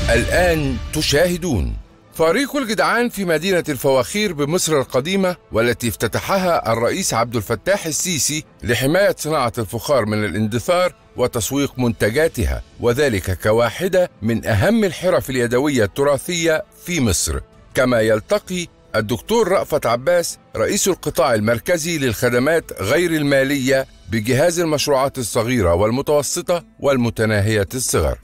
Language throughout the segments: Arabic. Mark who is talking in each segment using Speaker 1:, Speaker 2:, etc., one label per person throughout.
Speaker 1: الآن تشاهدون فريق الجدعان في مدينة الفواخير بمصر القديمة، والتي افتتحها الرئيس عبد الفتاح السيسي لحماية صناعة الفخار من الاندثار وتسويق منتجاتها، وذلك كواحدة من أهم الحرف اليدوية التراثية في مصر. كما يلتقي الدكتور رأفت عباس رئيس القطاع المركزي للخدمات غير المالية بجهاز المشروعات الصغيرة والمتوسطة والمتناهية الصغر.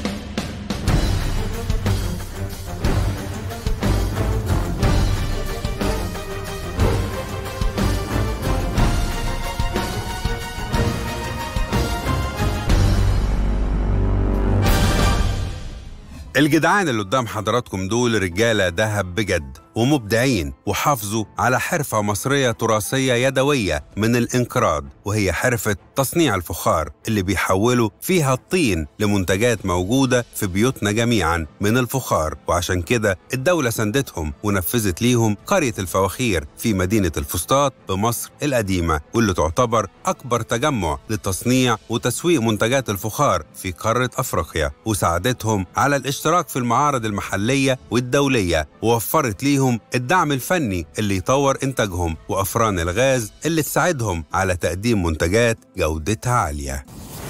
Speaker 2: الجدعان اللي قدام حضراتكم دول رجالة دهب بجد ومبدعين، وحافظوا على حرفة مصرية تراثية يدوية من الانقراض، وهي حرفة تصنيع الفخار اللي بيحولوا فيها الطين لمنتجات موجودة في بيوتنا جميعا من الفخار. وعشان كده الدولة سندتهم ونفذت ليهم قرية الفواخير في مدينة الفسطاط بمصر القديمة، واللي تعتبر أكبر تجمع لتصنيع وتسويق منتجات الفخار في قارة أفريقيا، وساعدتهم على الاشتراك في المعارض المحلية والدولية، ووفرت ليهم الدعم الفني اللي يطور إنتاجهم، وأفران الغاز اللي تساعدهم على تقديم منتجات جودتها عالية.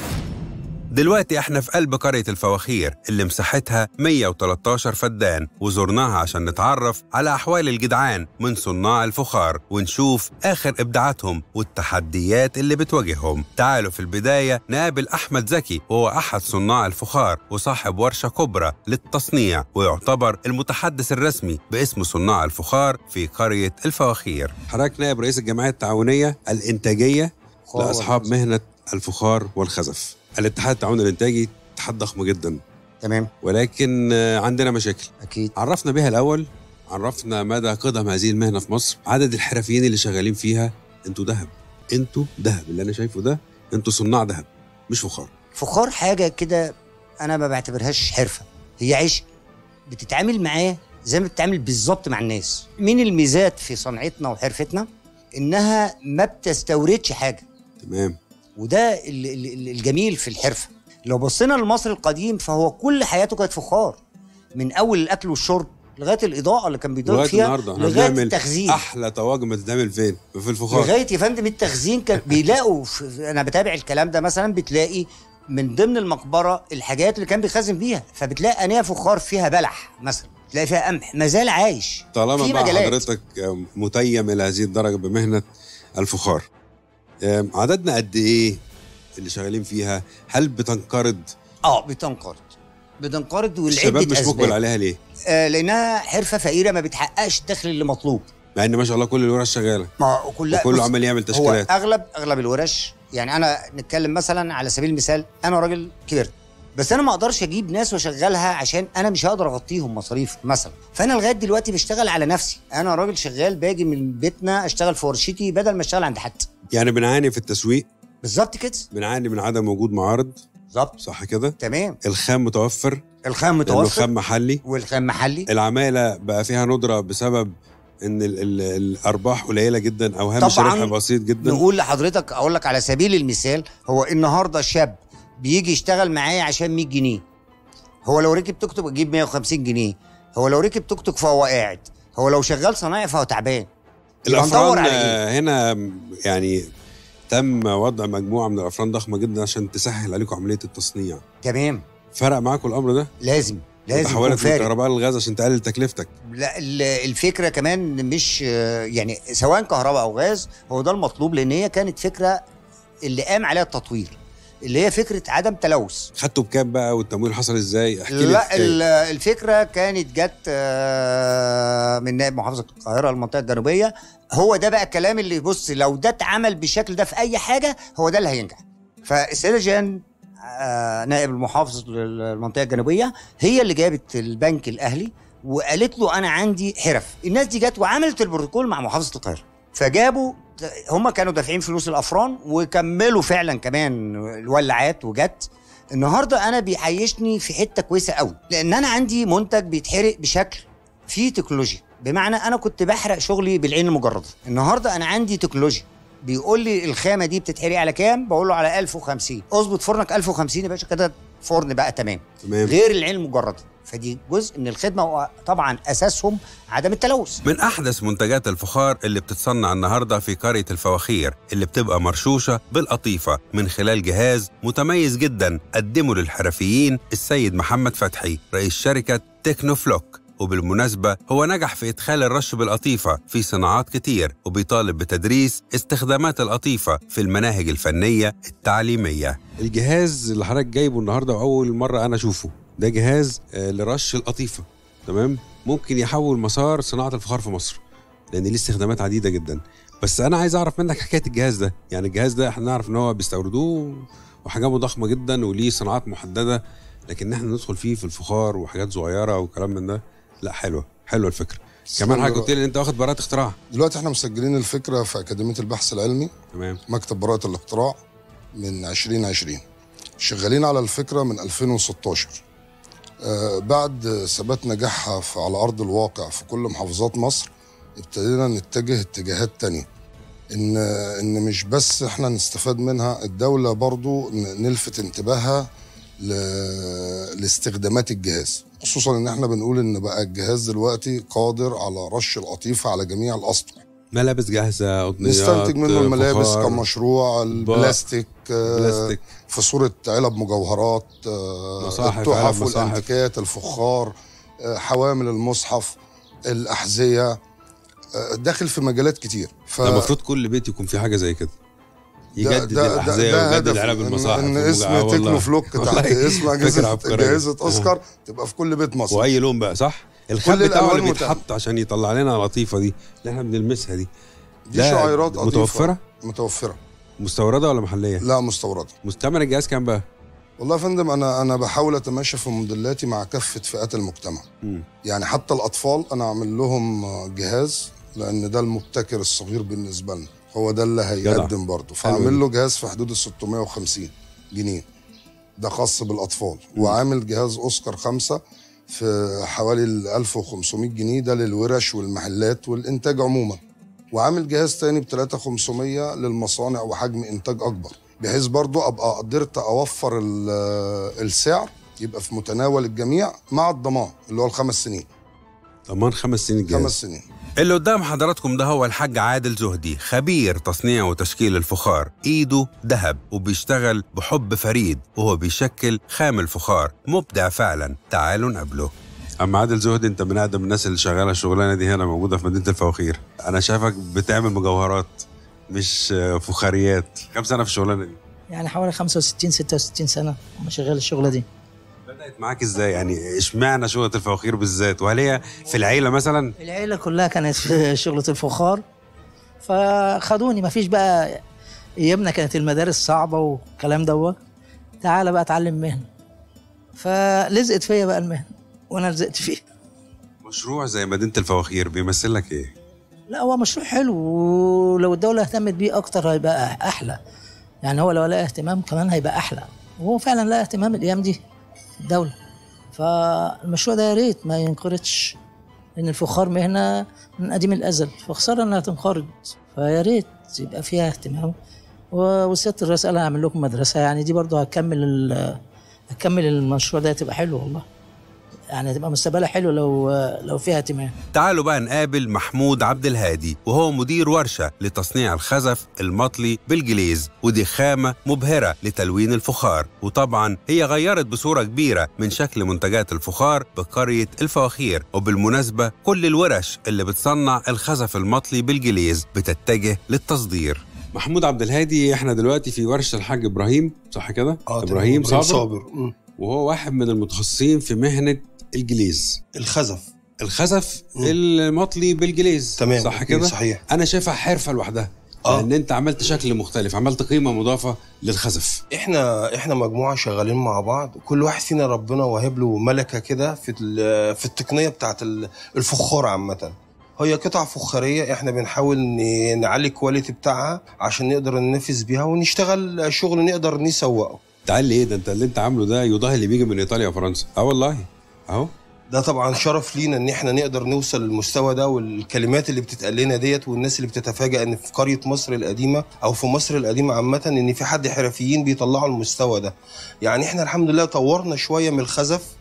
Speaker 2: دلوقتي احنا في قلب قرية الفواخير اللي مساحتها 113 فدان، وزرناها عشان نتعرف على أحوال الجدعان من صناع الفخار ونشوف آخر إبداعاتهم والتحديات اللي بتواجههم. تعالوا في البداية نقابل أحمد زكي، وهو أحد صناع الفخار وصاحب ورشة كبرى للتصنيع، ويعتبر المتحدث الرسمي باسم صناع الفخار في قرية الفواخير. حضرتك نائب رئيس الجمعية التعاونية الإنتاجية لأصحاب مهنة الفخار والخزف. الاتحاد التعاوني الانتاجي اتحاد ضخم جدا،
Speaker 3: تمام،
Speaker 2: ولكن عندنا مشاكل.
Speaker 3: اكيد.
Speaker 2: عرفنا بها الاول، عرفنا مدى قدم هذه المهنه في مصر، عدد الحرفيين اللي شغالين فيها. انتوا دهب اللي انا شايفه ده، انتوا صناع دهب مش فخار.
Speaker 3: فخار حاجه كده انا ما بعتبرهاش حرفه، هي عشق بتتعامل معاه زي ما بتتعامل بالظبط مع الناس. من الميزات في صنعتنا وحرفتنا انها ما بتستوردش حاجه،
Speaker 2: تمام،
Speaker 3: وده الجميل في الحرفه. لو بصينا للمصري القديم فهو كل حياته كانت فخار، من اول الاكل والشرب لغايه الاضاءه اللي كان بيضيف فيها لغايه التخزين.
Speaker 2: احلى طواجن بتتعمل فين؟ في الفخار.
Speaker 3: لغايه يا فندم التخزين كان بيلاقوا انا بتابع الكلام ده، مثلا بتلاقي من ضمن المقبره الحاجات اللي كان بيخزن فيها، فبتلاقي انيه فخار فيها بلح مثلا، تلاقي فيها قمح ما زال عايش.
Speaker 2: طالما بقى حضرتك متيم الى هذه الدرجه بمهنه الفخار، عددنا قد ايه اللي شغالين فيها؟ هل بتنقرض؟ بتنقرض والعدة الشباب مش مقبل عليها ليه؟
Speaker 3: لانها حرفه فقيره ما بتحققش الدخل اللي مطلوب،
Speaker 2: مع ان ما شاء الله كل الورش شغاله، وكله عمال يعمل تشكيلات.
Speaker 3: هو اغلب الورش، يعني انا نتكلم مثلا على سبيل المثال، انا راجل كبرت بس انا ما اقدرش اجيب ناس واشغلها عشان انا مش هقدر اغطيهم مصاريف مثلا، فانا لغايه دلوقتي بشتغل على نفسي. انا راجل شغال باجي من بيتنا اشتغل في ورشتي بدل ما اشتغل عند حد.
Speaker 2: يعني بنعاني في التسويق
Speaker 3: بالظبط كده،
Speaker 2: بنعاني من عدم وجود معارض.
Speaker 3: بالظبط،
Speaker 2: صح كده،
Speaker 3: تمام.
Speaker 2: الخام متوفر، والخام محلي. العماله بقى فيها ندره بسبب ان الارباح قليله جدا او هامش ربح بسيط جدا.
Speaker 3: نقول لحضرتك، اقول لك على سبيل المثال، هو النهارده شاب بيجي يشتغل معايا عشان 100 جنيه، هو لو ركب توك توك يجيب 150 جنيه، هو لو ركب توك توك فهو قاعد، هو لو شغال صنايعي فهو تعبان.
Speaker 2: الافران هنا يعني تم وضع مجموعه من الافران ضخمه جدا عشان تسهل عليكم عمليه التصنيع.
Speaker 3: تمام.
Speaker 2: فرق معاكم الامر ده؟
Speaker 3: لازم
Speaker 2: تحولت من الكهرباء للغاز عشان تقلل تكلفتك.
Speaker 3: لا، الفكره كمان مش يعني سواء كهرباء او غاز، هو ده المطلوب، لان هي كانت فكره اللي قام عليها التطوير، اللي هي فكره عدم تلوث.
Speaker 2: خدتوا بكام بقى والتمويل حصل ازاي؟ احكي لي.
Speaker 3: لا، الفكره كانت جت من نائب محافظه القاهره المنطقه الجنوبيه. هو ده بقى الكلام اللي بص، لو ده اتعمل بالشكل ده في اي حاجه هو ده اللي هينجح. فالسيده جان نائب المحافظ للمنطقه الجنوبيه هي اللي جابت البنك الاهلي وقالت له انا عندي حرف. الناس دي جت وعملت البروتوكول مع محافظه القاهره، فجابوا، هم كانوا دافعين فلوس الافران وكملوا فعلا كمان الولاعات وجت. النهارده انا بيعيشني في حته كويسه قوي، لان انا عندي منتج بيتحرق بشكل فيه تكنولوجيا، بمعنى انا كنت بحرق شغلي بالعين المجرده، النهارده انا عندي تكنولوجيا بيقول لي الخامه دي بتتحرق على كام، بقول له على 1050. اظبط فرنك 1050 يا باشا، كده فرن بقى تمام غير العين المجرده. فدي جزء من الخدمه، وطبعا اساسهم عدم التلوث.
Speaker 2: من أحدث منتجات الفخار اللي بتتصنع النهاردة في قرية الفواخير اللي بتبقى مرشوشة بالقطيفة من خلال جهاز متميز جدا قدمه للحرفيين السيد محمد فتحي رئيس شركة تكنوفلوك. وبالمناسبة هو نجح في إدخال الرش بالقطيفة في صناعات كتير، وبيطالب بتدريس استخدامات القطيفة في المناهج الفنية التعليمية.
Speaker 4: الجهاز اللي حضرتك جايبه النهاردة وأول مرة أنا أشوفه ده جهاز لرش القطيفة، تمام؟ ممكن يحول مسار صناعة الفخار في مصر لأن ليه استخدامات عديدة جدا. بس أنا عايز أعرف منك حكاية الجهاز ده. يعني الجهاز ده احنا نعرف إن هو بيستوردوه وحجمه ضخمة جدا وليه صناعات محددة، لكن احنا ندخل فيه في الفخار وحاجات صغيرة وكلام من ده، لا حلوة الفكرة. كمان حاجة قلت لي انت واخد براءة اختراع.
Speaker 5: دلوقتي احنا مسجلين الفكرة في أكاديمية البحث العلمي،
Speaker 4: تمام،
Speaker 5: مكتب براءة الاختراع من 2020. شغالين على الفكرة من 2016. بعد ثبات نجاحها على أرض الواقع في كل محافظات مصر، ابتدينا نتجه اتجاهات تانية، إن مش بس احنا نستفاد منها، الدولة برضو نلفت انتباهها لاستخدامات الجهاز، خصوصا ان احنا بنقول ان بقى الجهاز دلوقتي قادر على رش القطيفة على جميع الاسطح.
Speaker 4: ملابس جاهزة، قطنيات،
Speaker 5: نستنتج منه الملابس
Speaker 4: فخار،
Speaker 5: كمشروع، البلاستيك في صورة علب مجوهرات، التحف والانتيكات، الفخار، حوامل المصحف، الأحذية، داخل في مجالات كتير.
Speaker 4: المفروض كل بيت يكون في حاجة زي كده، يجدد الأحذية ويجدد علب المصاحف.
Speaker 5: ان اسم تكنوفلوك تحت اسم جائزة أوسكار تبقى في كل بيت مصر،
Speaker 4: واي لون بقى، صح؟ الخط بتاعه اللي بيتحط عشان يطلع لنا اللطيفة دي اللي احنا بنلمسها دي
Speaker 5: شعيرات
Speaker 4: متوفرة؟
Speaker 5: متوفرة.
Speaker 4: مستوردة ولا محلية؟
Speaker 5: لا مستوردة.
Speaker 4: مستعمل الجهاز كام بقى؟
Speaker 5: والله يا فندم انا بحاول اتماشى في موديلاتي مع كافة فئات المجتمع. يعني حتى الأطفال انا اعمل لهم جهاز، لان ده المبتكر الصغير بالنسبة لنا، هو ده اللي هيقدم برضه، فعامل له جهاز في حدود 650 جنيه ده خاص بالأطفال. وعامل جهاز أوسكار 5 في حوالي 1500 جنيه ده للورش والمحلات والإنتاج عموما. وعامل جهاز تاني ب3500 للمصانع وحجم إنتاج أكبر، بحيث برضه أبقى قدرت أوفر السعر يبقى في متناول الجميع مع الضمان اللي هو ال5 سنين.
Speaker 4: ضمان 5 سنين الجهاز.
Speaker 5: 5 سنين.
Speaker 2: اللي قدام حضراتكم ده هو الحاج عادل زهدي، خبير تصنيع وتشكيل الفخار، ايده ذهب وبيشتغل بحب فريد، وهو بيشكل خام الفخار، مبدع فعلا. تعالوا نقابله.
Speaker 4: أما عادل زهدي، انت من اقدم الناس اللي شغاله الشغلانه دي هنا موجوده في مدينه الفواخير. انا شايفك بتعمل مجوهرات مش فخاريات. كم سنه في الشغلانه دي؟
Speaker 6: يعني حوالي 65 66 سنه انا شغال الشغله دي.
Speaker 4: بدأت معاك ازاي؟ يعني اشمعنى شغلة الفواخير بالذات؟ وهل هي في العيلة مثلا؟
Speaker 6: العيلة كلها كانت في شغلة الفخار، فخدوني. ما فيش بقى ايامنا كانت المدارس صعبة والكلام دوت، تعالى بقى اتعلم مهنة، فلزقت فيا بقى المهنة وانا لزقت فيه.
Speaker 4: مشروع زي مدينة الفواخير بيمثل لك ايه؟
Speaker 6: لا هو مشروع حلو، ولو الدولة اهتمت بيه اكتر هيبقى احلى. يعني هو لو لقى اهتمام كمان هيبقى احلى، وهو فعلا لقى اهتمام الايام دي الدولة. فالمشروع ده يا ريت ما ينقرضش، لأن الفخار مهنة من قديم الأزل، فخسارة إنها تنقرض، فيا ريت يبقى فيها اهتمام. وسيادة الرئيس قال هعمل لكم مدرسة، يعني دي برضه هتكمل المشروع ده، هتبقى حلو والله، يعني هتبقى مستقبلها حلو لو فيها اهتمام.
Speaker 2: تعالوا بقى نقابل محمود عبد الهادي، وهو مدير ورشة لتصنيع الخزف المطلي بالجليز، ودي خامة مبهرة لتلوين الفخار، وطبعا هي غيرت بصورة كبيرة من شكل منتجات الفخار بقرية الفواخير. وبالمناسبة كل الورش اللي بتصنع الخزف المطلي بالجليز بتتجه للتصدير.
Speaker 4: محمود عبد الهادي، احنا دلوقتي في ورشة الحاج إبراهيم، صح كده؟
Speaker 7: إبراهيم صابر.
Speaker 4: وهو واحد من المتخصصين في مهنة الجليز، الخزف المطلي بالجليز.
Speaker 7: تمام،
Speaker 4: صح كده؟
Speaker 7: صحيح.
Speaker 4: انا شايفها حرفة لوحدها، لان انت عملت شكل مختلف، عملت قيمة مضافة للخزف.
Speaker 7: احنا مجموعة شغالين مع بعض، كل واحد فينا ربنا واهب له ملكة كده في التقنية بتاعت الفخار عامة. هي قطع فخارية احنا بنحاول نعلي الكواليتي بتاعها عشان نقدر ننفذ بيها ونشتغل شغل نقدر نسوقه.
Speaker 4: تعال ايه ده؟ انت اللي انت عامله ده يضاهي اللي بيجي من ايطاليا وفرنسا. والله اهو
Speaker 7: ده طبعا شرف لينا ان احنا نقدر نوصل للمستوى ده، والكلمات اللي بتتقال لنا ديت والناس اللي بتتفاجئ ان في قرية مصر القديمة او في مصر القديمة عامة ان في حد حرفيين بيطلعوا المستوى ده. يعني احنا الحمد لله طورنا شوية من الخزف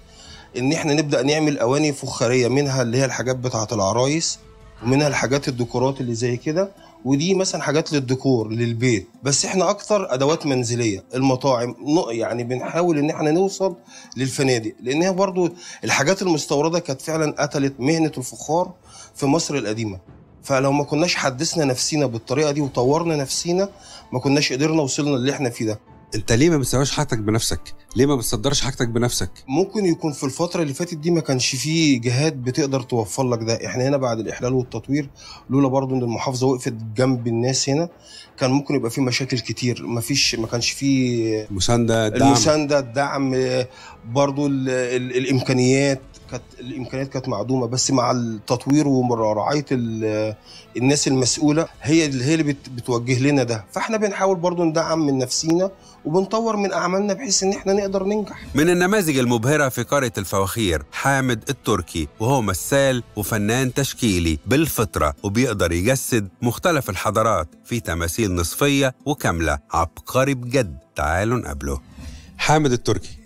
Speaker 7: ان احنا نبدا نعمل اواني فخاريه، منها اللي هي الحاجات بتاعه العرايس، ومنها الحاجات الديكورات اللي زي كده، ودي مثلا حاجات للديكور للبيت. بس احنا اكتر ادوات منزليه، المطاعم يعني بنحاول ان احنا نوصل للفنادق، لانها برضو الحاجات المستورده كانت فعلا قتلت مهنه الفخار في مصر القديمه. فلو ما كناش حدثنا نفسينا بالطريقه دي وطورنا نفسينا ما كناش قدرنا وصلنا اللي احنا فيه ده.
Speaker 4: انت ليه ما بتسويش حاجتك بنفسك؟ ليه ما بتصدرش حاجتك بنفسك؟
Speaker 7: ممكن يكون في الفتره اللي فاتت دي ما كانش فيه جهات بتقدر توفر لك ده. احنا هنا بعد الاحلال والتطوير، لولا برضو ان المحافظه وقفت جنب الناس هنا، كان ممكن يبقى فيه مشاكل كتير. ما كانش فيه المسانده، الدعم، برضو الامكانيات كانت معدومه. بس مع التطوير ورعايه الناس المسؤوله هي اللي بتوجه لنا ده. فاحنا بنحاول برضو ندعم من نفسينا وبنطور من اعمالنا بحيث ان احنا نقدر ننجح.
Speaker 2: من النماذج المبهرة في قرية الفواخير حامد التركي، وهو مثال وفنان تشكيلي بالفطرة، وبيقدر يجسد مختلف الحضارات في تماثيل نصفية وكاملة. عبقري بجد، تعالوا نقابله.
Speaker 4: حامد التركي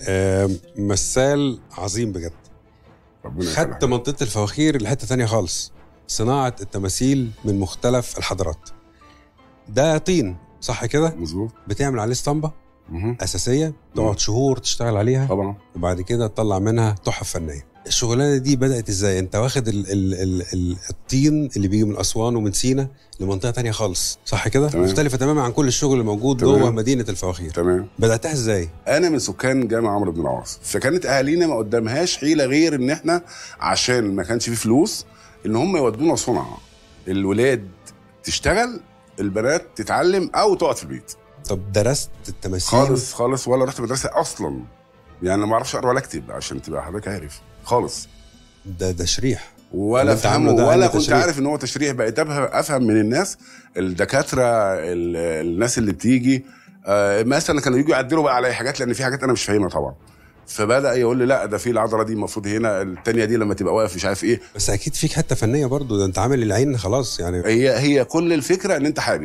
Speaker 4: مثال عظيم بجد. خدت منطقة الفواخير لحتة تانية خالص، صناعة التماثيل من مختلف الحضارات. ده طين صح كده؟
Speaker 8: مظبوط.
Speaker 4: بتعمل عليه اسطمبة أساسية، تقعد شهور تشتغل عليها
Speaker 8: طبعا،
Speaker 4: وبعد كده تطلع منها تحف فنية. الشغلانة دي بدأت ازاي؟ انت واخد الطين اللي بيجي من أسوان ومن سينا لمنطقة تانية خالص صح كده؟ مختلفة تماما عن كل الشغل اللي موجود جوه مدينة الفواخير.
Speaker 8: تمام.
Speaker 4: بدأتها ازاي؟
Speaker 8: أنا من سكان جامع عمرو بن العاص، فكانت أهالينا ما قدامهاش حيلة غير إن إحنا عشان ما كانش فيه فلوس إن هم يودونا صنعة، الولاد تشتغل، البنات تتعلم أو تقعد في البيت.
Speaker 4: طب درست التماثيل؟
Speaker 8: خالص ولا رحت مدرسة أصلا، يعني ما أعرفش أقرأ ولا أكتب عشان تبقى حضرتك عارف خالص.
Speaker 4: ده تشريح
Speaker 8: ولا فهمه ولا كنت عارف ان هو تشريح. بقيت افهم من الناس، الدكاتره، الناس اللي بتيجي مثلا كانوا يجوا يعدلوا بقى على حاجات، لان في حاجات انا مش فاهمها طبعا. فبدا يقول لي لا ده في العضله دي المفروض هنا، الثانيه دي لما تبقى واقف مش عارف ايه.
Speaker 4: بس اكيد فيك حته فنيه برضو، ده انت عامل العين خلاص يعني.
Speaker 8: هي كل الفكره ان انت حابب.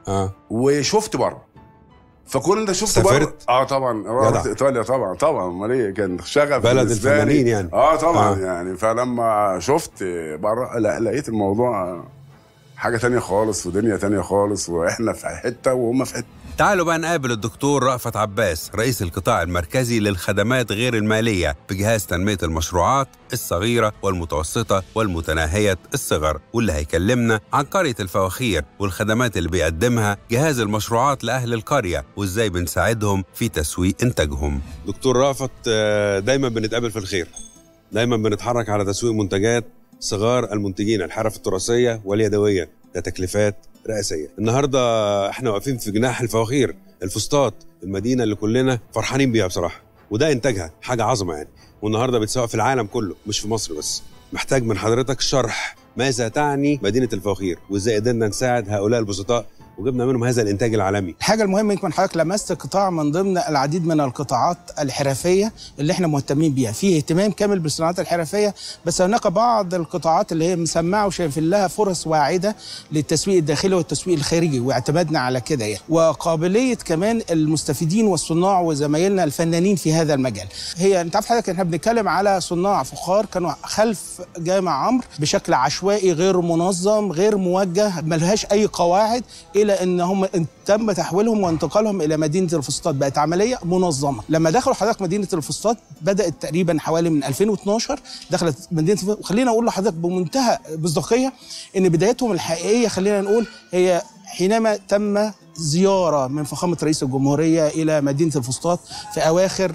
Speaker 8: وشفت بره، فكون انت شفت بره. طبعا رحت ايطاليا طبعا امال ايه، كان شغف
Speaker 4: بلد الفنانين يعني.
Speaker 8: طبعا يعني. فلما شفت بره لا لقيت الموضوع حاجه تانية خالص ودنيا تانية خالص، واحنا في حته وهم في حته.
Speaker 2: تعالوا بقى نقابل الدكتور رأفت عباس، رئيس القطاع المركزي للخدمات غير المالية بجهاز تنمية المشروعات الصغيرة والمتوسطة والمتناهية الصغر، واللي هيكلمنا عن قرية الفواخير والخدمات اللي بيقدمها جهاز المشروعات لأهل القرية، وإزاي بنساعدهم في تسويق إنتاجهم.
Speaker 4: دكتور رأفت، دايما بنتقابل في الخير، دايما بنتحرك على تسويق منتجات صغار المنتجين، الحرف التراثية واليدوية، ده تكلفات رئاسية. النهاردة احنا واقفين في جناح الفواخير، الفسطاط، المدينة اللي كلنا فرحانين بيها بصراحة، وده إنتاجها حاجة عظمة يعني، والنهاردة بتسوق في العالم كله مش في مصر بس. محتاج من حضرتك شرح ماذا تعني مدينة الفواخير، وإزاي قدرنا نساعد هؤلاء البسطاء وجبنا منهم هذا الانتاج العالمي.
Speaker 9: الحاجه المهمه يمكن حضرتك لمست قطاع من ضمن العديد من القطاعات الحرفيه اللي احنا مهتمين بيها، فيه اهتمام كامل بالصناعات الحرفيه، بس هناك بعض القطاعات اللي هي مسمعه وشايفين لها فرص واعده للتسويق الداخلي والتسويق الخارجي، واعتمدنا على كده يعني، وقابليه كمان المستفيدين والصناع وزمايلنا الفنانين في هذا المجال. هي انت عارف حضرتك احنا بنتكلم على صناع فخار كانوا خلف جامع عمرو بشكل عشوائي غير منظم غير موجه، ملهاش اي قواعد، الى ان هم تم تحويلهم وانتقالهم الى مدينه الفسطاط، بقت عمليه منظمه. لما دخلوا حضرتك مدينه الفسطاط بدات تقريبا حوالي من 2012 دخلت مدينه الفسطاط، وخلينا اقول لحضرتك بمنتهى مصداقيه ان بدايتهم الحقيقيه خلينا نقول هي حينما تم زيارة من فخامة رئيس الجمهورية إلى مدينة الفسطاط في أواخر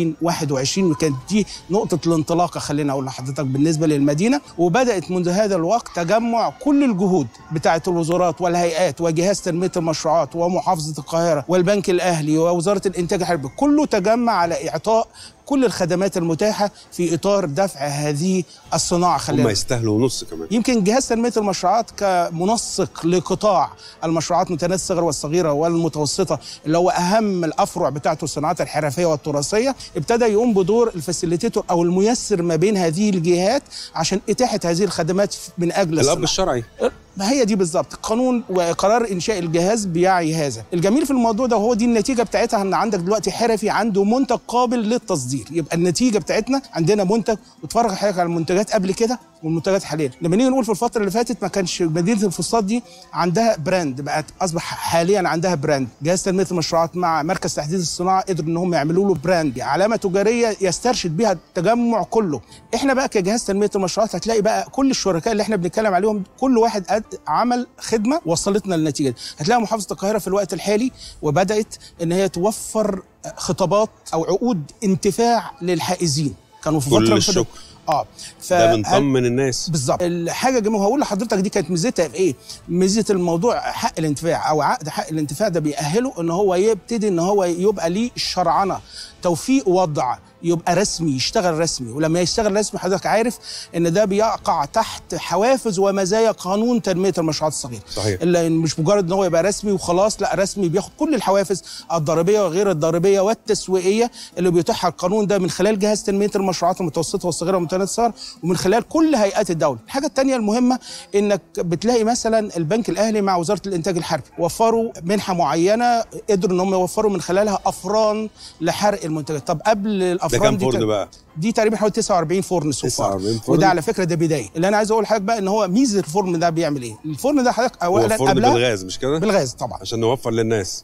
Speaker 9: 2021، وكانت دي نقطة الانطلاقة خلينا أقول لحضرتك بالنسبة للمدينة. وبدأت منذ هذا الوقت تجمع كل الجهود بتاعة الوزارات والهيئات وجهاز تنمية المشروعات ومحافظة القاهرة والبنك الأهلي ووزارة الإنتاج الحربي، كله تجمع على إعطاء كل الخدمات المتاحة في إطار دفع هذه الصناعة.
Speaker 4: هم يستاهلوا نص كمان.
Speaker 9: يمكن جهاز تنمية المشروعات كمنسق لقطاع المشروعات متناهية الصغر والصغيرة والمتوسطة اللي هو أهم الأفرع بتاعته الصناعات الحرفية والتراثية، ابتدى يقوم بدور الفاسيليتيتور أو الميسر ما بين هذه الجهات عشان إتاحة هذه الخدمات من أجل
Speaker 4: الأب الشرعي.
Speaker 9: ما هي دي بالظبط قانون وقرار انشاء الجهاز بيعي هذا. الجميل في الموضوع ده وهو دي النتيجه بتاعتها، ان عندك دلوقتي حرفي عنده منتج قابل للتصدير. يبقى النتيجه بتاعتنا عندنا منتج، واتفرج حضرتك على المنتجات قبل كده والمنتجات حاليا. لما نيجي نقول في الفتره اللي فاتت ما كانش مدينه الفسطاط دي عندها براند، بقت اصبح حاليا عندها براند. جهاز تنميه المشروعات مع مركز تحديث الصناعه قدروا ان هم يعملوا له براند، علامه تجاريه يسترشد بها التجمع كله. احنا بقى كجهاز تنميه المشروعات هتلاقي بقى كل الشركاء اللي احنا بنتكلم عليهم كل واحد عمل خدمه وصلتنا للنتيجه دي. هتلاقي محافظه القاهره في الوقت الحالي وبدات ان هي توفر خطابات او عقود انتفاع للحائزين. كانوا في فتره
Speaker 4: الشكر. ده بنطمن الناس
Speaker 9: بالظبط. الحاجه جميله هقول لحضرتك دي كانت ميزتها في ايه؟ ميزه الموضوع حق الانتفاع او عقد حق الانتفاع ده بيأهله ان هو يبتدي ان هو يبقى ليه الشرعنه، توفيق وضع، يبقى رسمي، يشتغل رسمي. ولما يشتغل رسمي حضرتك عارف ان ده بيقع تحت حوافز ومزايا قانون تنميه المشروعات الصغيره.
Speaker 4: صحيح.
Speaker 9: الا مش مجرد ان هو يبقى رسمي وخلاص، لا، رسمي بياخد كل الحوافز الضريبيه وغير الضريبيه والتسويقيه اللي بيتيحها القانون ده من خلال جهاز تنميه المشروعات المتوسطه والصغيره ومتناهيه الصغر، ومن خلال كل هيئات الدوله. الحاجه الثانيه المهمه انك بتلاقي مثلا البنك الاهلي مع وزاره الانتاج الحربي وفروا منحه معينه، قدروا ان هم يوفروا من خلالها افران لحرق المنتجات. طب قبل الافران
Speaker 4: دي بقى
Speaker 9: دي تقريبا حوالي 49 فرن سوفار، وده على فكره ده بدايه. اللي انا عايز اقول لحضرتك بقى ان هو ميزه الفرن ده بيعمل ايه؟ الفرن ده حضرتك اولا
Speaker 4: قبلها بالغاز، مش كده؟
Speaker 9: بالغاز طبعا،
Speaker 4: عشان نوفر للناس،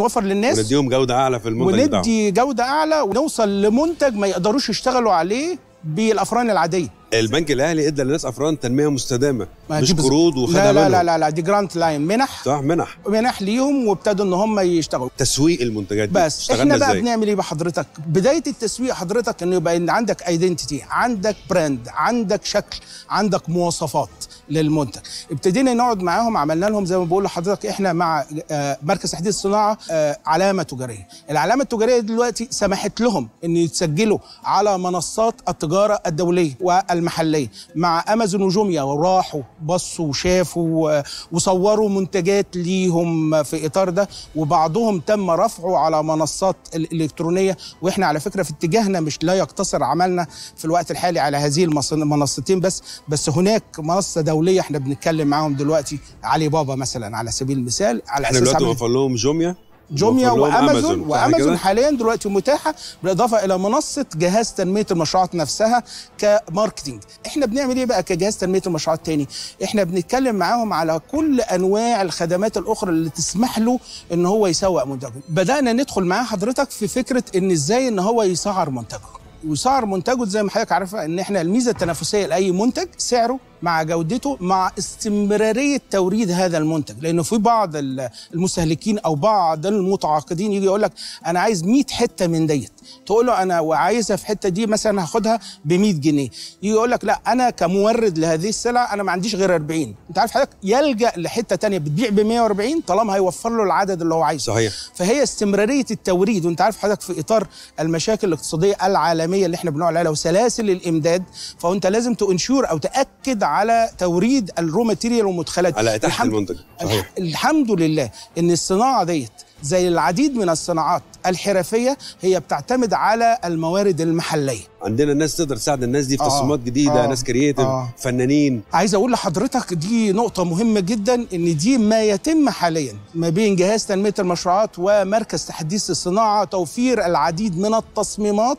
Speaker 9: ونديهم
Speaker 4: جوده اعلى في المنتج بتاعهم،
Speaker 9: وندي جوده اعلى ونوصل لمنتج ما يقدروش يشتغلوا عليه بالافران العاديه.
Speaker 4: البنك الاهلي ادى للناس افران تنميه مستدامه، مش قروض وخدها
Speaker 9: لا لا لا لا، دي جرانت لاين، منح.
Speaker 4: صح، منح
Speaker 9: ليهم، وابتدوا ان هم يشتغلوا
Speaker 4: تسويق المنتجات دي.
Speaker 9: بس احنا بقى بنعمل ايه بحضرتك؟ بدايه التسويق حضرتك انه يبقى ان عندك ايدنتيتي، عندك براند، عندك شكل، عندك مواصفات للمنتج. ابتدينا نقعد معاهم، عملنا لهم زي ما بقول لحضرتك احنا مع مركز تحديث الصناعه علامه تجاريه. العلامه التجاريه دلوقتي سمحت لهم ان يتسجلوا على منصات التجاره الدوليه والمحليه مع امازون وجوميا، وراحوا بصوا وشافوا وصوروا منتجات ليهم في اطار ده، وبعضهم تم رفعه على منصات الالكترونيه. واحنا على فكره في اتجاهنا مش لا يقتصر عملنا في الوقت الحالي على هذه المنصتين بس هناك منصه دوليه احنا بنتكلم معاهم دلوقتي، علي بابا مثلا على سبيل المثال. على
Speaker 4: احنا دلوقتي بنوفر لهم
Speaker 9: جوميا وامازون حاليا دلوقتي متاحه، بالاضافه الى منصه جهاز تنميه المشروعات نفسها كماركتينج. احنا بنعمل ايه بقى كجهاز تنميه المشروعات تاني؟ احنا بنتكلم معاهم على كل انواع الخدمات الاخرى اللي تسمح له ان هو يسوق منتجه. بدانا ندخل معاه حضرتك في فكره ان ازاي ان هو يسعر منتجه. وسعر منتجه زي ما حضرتك عارفه ان احنا الميزه التنافسيه لاي منتج سعره مع جودته مع استمراريه توريد هذا المنتج. لانه في بعض المستهلكين او بعض المتعاقدين يجي يقول لك انا عايز 100 حته من ديت، تقول له انا وعايزها في حته دي مثلا هاخدها ب 100 جنيه، يجي يقول لك لا انا كمورد لهذه السلعه انا ما عنديش غير 40. انت عارف حضرتك يلجا لحته ثانيه بتبيع ب 140 طالما هيوفر له العدد اللي هو عايزه.
Speaker 4: صحيح.
Speaker 9: فهي استمراريه التوريد. وانت عارف حضرتك في اطار المشاكل الاقتصاديه العالميه اللي احنا بنقول عليها وسلاسل الامداد، فانت لازم تنشور او تاكد على توريد الرو ماتيريال والمدخلات
Speaker 4: على اتاحه المنتج. صحيح.
Speaker 9: الحمد لله ان الصناعه ديت زي العديد من الصناعات الحرفيه هي بتعتمد على الموارد المحليه.
Speaker 4: عندنا الناس تقدر تساعد الناس دي في تصميمات جديده، ناس كرييتيف، فنانين.
Speaker 9: عايز اقول لحضرتك دي نقطه مهمه جدا، ان دي ما يتم حاليا ما بين جهاز تنميه المشروعات ومركز تحديث الصناعه، توفير العديد من التصميمات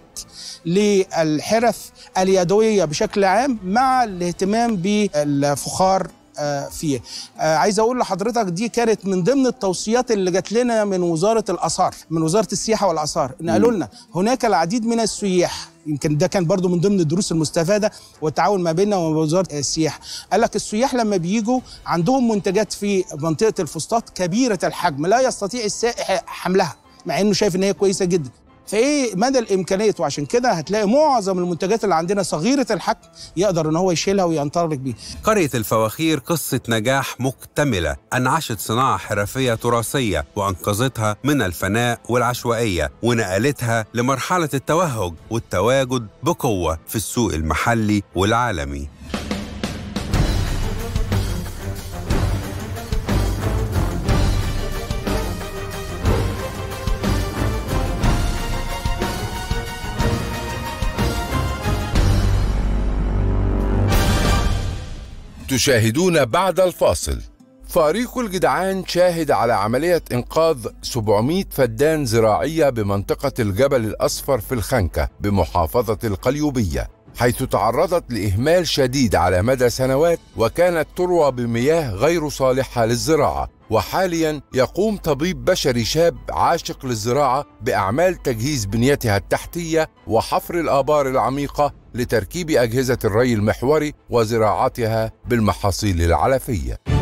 Speaker 9: للحرف اليدويه بشكل عام مع الاهتمام بالفخار فيه. عايز اقول لحضرتك دي كانت من ضمن التوصيات اللي جات لنا من وزاره الاثار، من وزاره السياحه والاثار، ان قالوا لنا هناك العديد من السياح، يمكن ده كان برضو من ضمن الدروس المستفاده والتعاون ما بيننا ووزاره السياحه. قال لك السياح لما بييجوا عندهم منتجات في منطقه الفسطاط كبيره الحجم لا يستطيع السائح حملها، مع انه شايف ان هي كويسه جدا. فايه مدى الامكانيات؟ وعشان كده هتلاقي معظم المنتجات اللي عندنا صغيره الحجم يقدر ان هو يشيلها وينطلق بيها.
Speaker 2: قرية الفواخير قصة نجاح مكتملة، أنعشت صناعة حرفية تراثية وأنقذتها من الفناء والعشوائية، ونقلتها لمرحلة التوهج والتواجد بقوة في السوق المحلي والعالمي.
Speaker 1: تشاهدون بعد الفاصل. فريق الجدعان شاهد على عملية إنقاذ 700 فدان زراعية بمنطقة الجبل الأصفر في الخنكة بمحافظة القليوبية، حيث تعرضت لإهمال شديد على مدى سنوات وكانت تروى بمياه غير صالحة للزراعة. وحاليا يقوم طبيب بشري شاب عاشق للزراعة بأعمال تجهيز بنيتها التحتية وحفر الآبار العميقة لتركيب أجهزة الري المحوري وزراعتها بالمحاصيل العلفية.